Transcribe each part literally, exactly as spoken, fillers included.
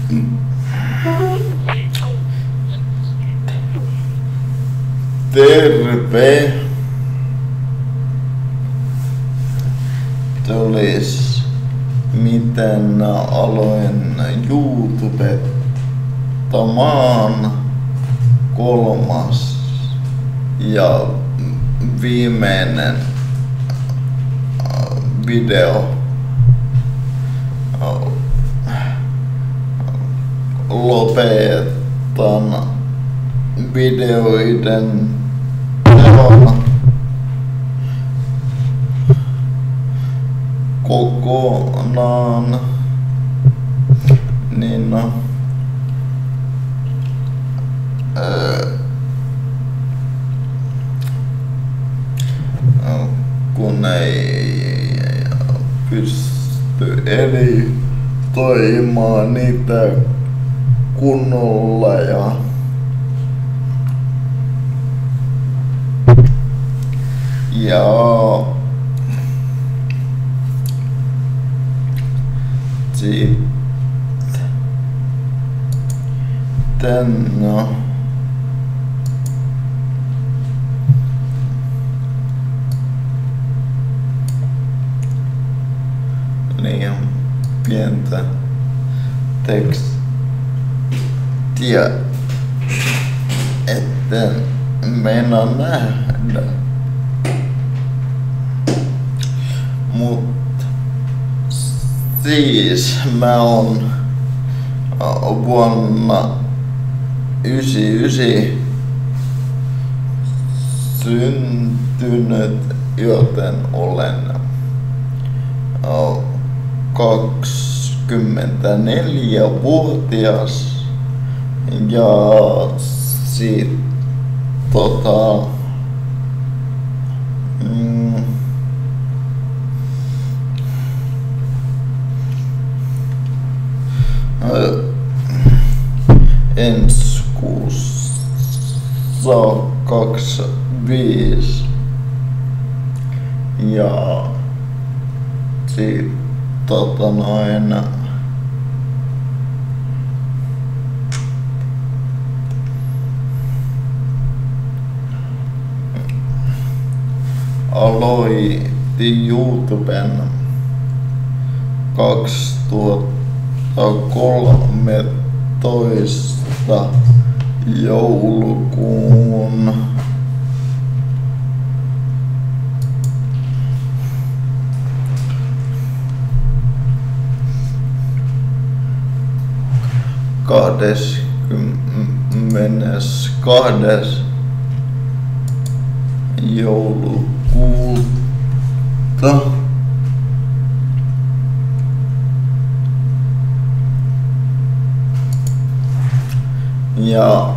Terve! Tulis miten aloin YouTubetamaan kolmas ja viimeinen video lopetan videoiden teon kokonaan, niin no, ää, kun ei pysty editoimaan niitä kunnolla ja ja sitten no, liian pientä tekstiä, etten meinaa nähdä. Mut siis mä oon vuonna yhdeksänkymmentäyhdeksän syntynyt, joten olen kaksikymmentäneljävuotias ja sit tota mm, ensi kuussa kaksikymmentäviisi ja sit tota noin aloitin YouTuben kaksituhattakolmetoista joulukuun kahdeskymmenestoinen joulukuuta ja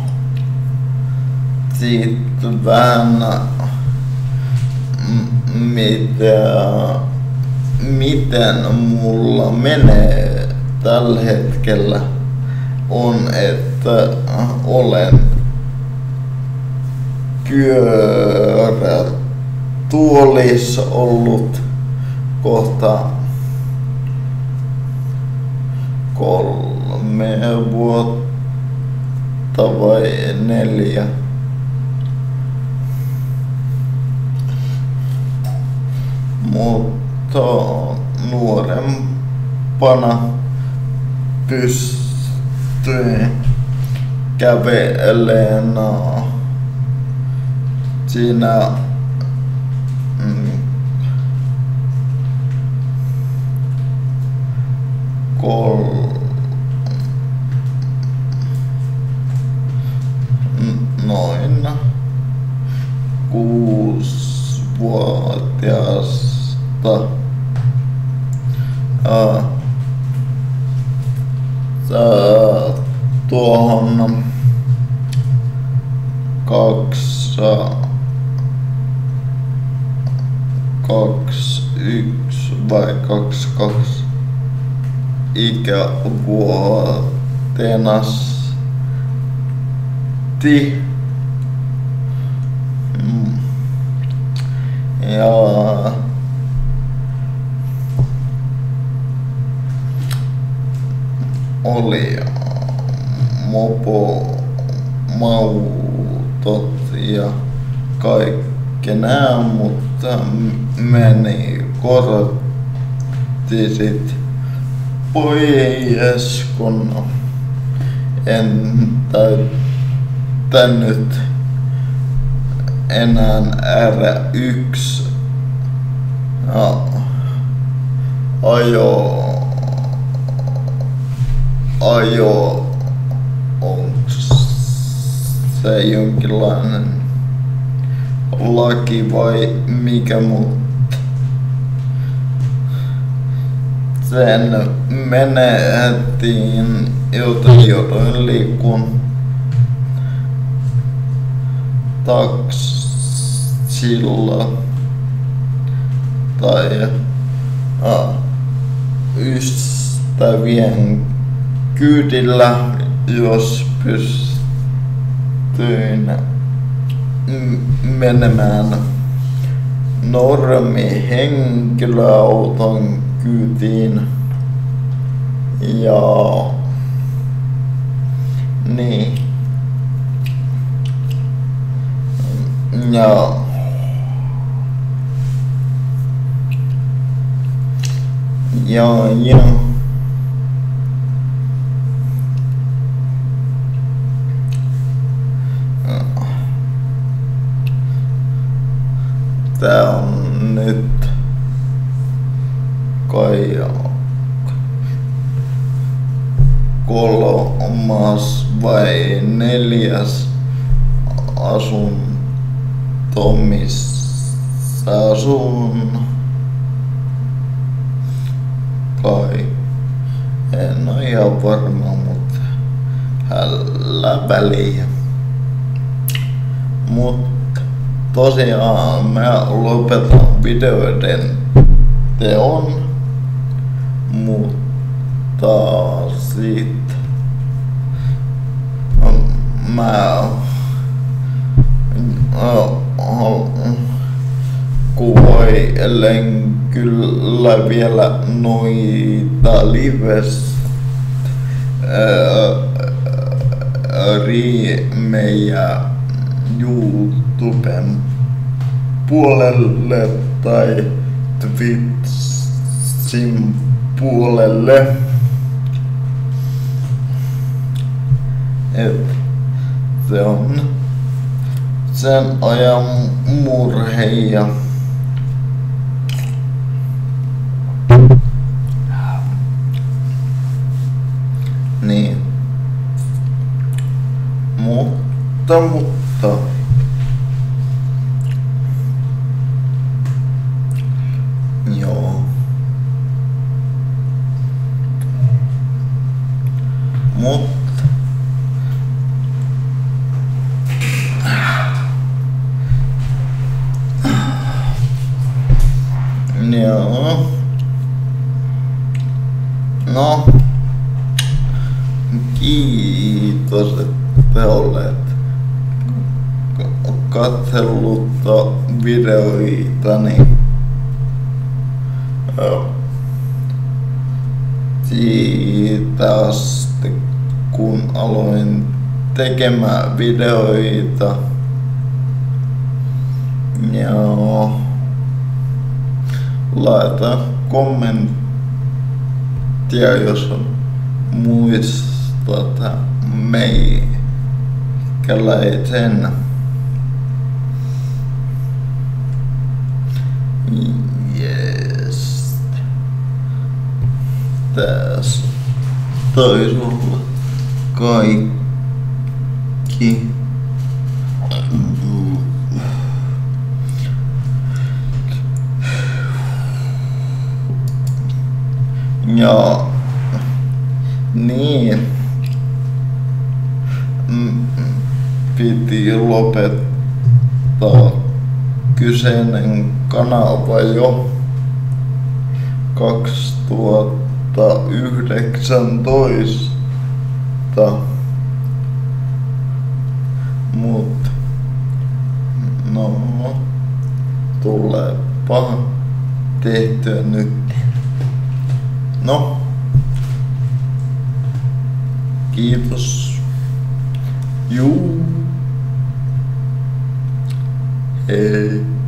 sitten vähän mitä, miten mulla menee tällä hetkellä on, että olen pyörätuolissa ollut kohta kolme vuotta vai neljä. Mutta nuorempana pystyin kävelemään siinä mm, kol noin kuusivuotiaasta ää, tuohon kaksi kaksi yksi vai kaksi kaksi ikävuoteena asti. Mm. Ja oli mopo, mautot ja kaikki nää, mutta meni korotti sit pois, kun en täyttänyt enää R yksi ja ajo ajo onks se jonkinlainen laki vai mikä, mut sen menettiin jotenkin kun taksilla tai a, ystävien kyydillä, jos pystyin menemään normi henkilöauton kyytiin ja niin ja ja ja tää on nyt kai kolmas vai neljäs asunto, missä asun. Kai en oo ihan varma, mutta hällä väliä. Mut tosiaan mä lopetan videoiden teon, mutta sit mä kuvoilen kyllä vielä noita lives riimejä YouTuben puolelle tai Twitchin puolelle. Et se on sen ajan murheja. Niin. Mutta, mutta joo. Mutta joo. No, kiitos, että olet katsellut videoitani. Siitä asti, kun aloin tekemään videoita. Ja laita kommenttia, jos muistat meikäläisen. Yes. Tässä taisi olla kaikki. Ja niin piti lopettaa kyseinen kanava jo kaksituhattayhdeksäntoista, mut no tuleepa tehtyä nyt. No. Kiitos. Juu. Hei.